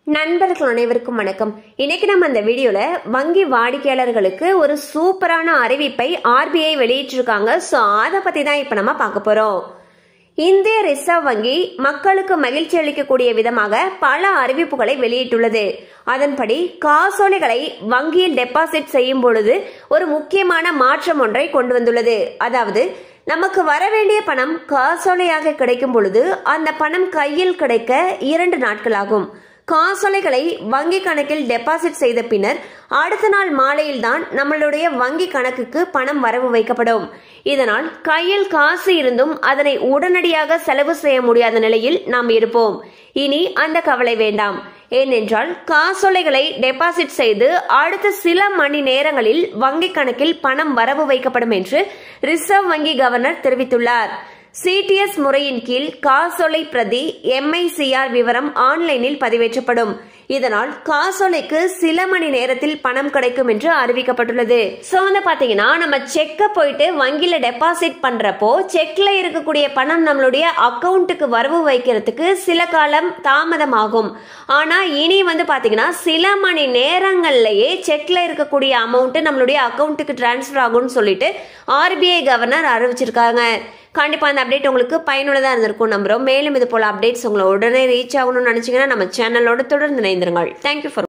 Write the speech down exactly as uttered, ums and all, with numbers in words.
நண்பர்கள் அனைவருக்கும் வணக்கம். இன்னைக்கு நம்ம அந்த வீடியோல வங்கி வாடிக்கையாளர்களுக்கு ஒரு சூப்பரான அறிவிப்பை ஆர்பிஐ வெளியிட்டிருக்காங்க. சோ அத பத்தி தான் இப்ப நம்ம பார்க்க போறோம். இந்திய ரிசர்வ் வங்கி மக்களுக்கு மகிழ்ச்சி அளிக்கக்கூடிய விதமாக பல அறிவிப்புகளை வெளியிட்டுள்ளது. அதன்படி காசோலைகளை வங்கியில் டெபாசிட் செய்யும் பொழுது ஒரு முக்கியமான மாற்றம் ஒன்றை கொண்டு வந்துள்ளது. அதாவது நமக்கு வர வேண்டிய பணம் காசோலையாக கிடைக்கும் பொழுது அந்த பணம் கையில் கிடைக்க இரண்டு நாட்கள் ஆகும். காசோலைகளை வங்கி கணக்கில் டெபாசிட் செய்த பின்னர் அடுத்த நாள் மாலையில் தான் நம்மளுடைய வங்கி கணக்குக்கு பணம் வரவு வைக்கப்படும். இதனால் கையில் காசு இருந்தும் அதனை உடனடியாக செலவு செய்ய முடியாத நிலையில் நாம் இருப்போம். இனி அந்த கவலை வேண்டாம். ஏனென்றால் காசோலைகளை டெபாசிட் செய்து அடுத்த சில மணி நேரங்களில் வங்கி கணக்கில் பணம் வரவு வைக்கப்படும் என்று ரிசர்வ் வங்கி கவர்னர் தெரிவித்துள்ளார். சிடிஎஸ் முறையின் கீழ் காசோலை பிரதி எம்ஐசிஆர் விவரம் ஆன்லைனில் பதிவேற்றப்படும். இதனால் காசோலைக்கு சில மணி நேரத்தில் பணம் கிடைக்கும் என்று அறிவிக்கப்பட்டுள்ளது. சோ வந்து பாத்தீங்கன்னா நம்ம செக்க போயிட்டு வங்கியில டெபாசிட் பண்றப்போ செக்ல இருக்கக்கூடிய பணம் நம்மளுடைய அக்கவுண்ட்டுக்கு வரவு வைக்கிறதுக்கு சில காலம் தாமதமாகும். ஆனா இனி வந்து பாத்தீங்கன்னா சில மணி நேரங்கள்லயே செக்ல இருக்கக்கூடிய அமௌண்ட் நம்மளுடைய அக்கவுண்ட்டுக்கு டிரான்ஸ்பர் ஆகும்னு சொல்லிட்டு ஆர்பிஐ கவர்னர் அறிவிச்சிருக்காங்க. கண்டிப்பா அந்த அப்டேட் உங்களுக்கு பயனுள்ளதா இருந்திருக்கும் நம்புறோம். மேலும் இது போல அப்டேட்ஸ் உங்களை உடனே ரீச் ஆகணும்னு நினைச்சீங்கன்னா நம்ம சேனலோட தொடர்ந்து இணைந்திருங்கள். Thank you for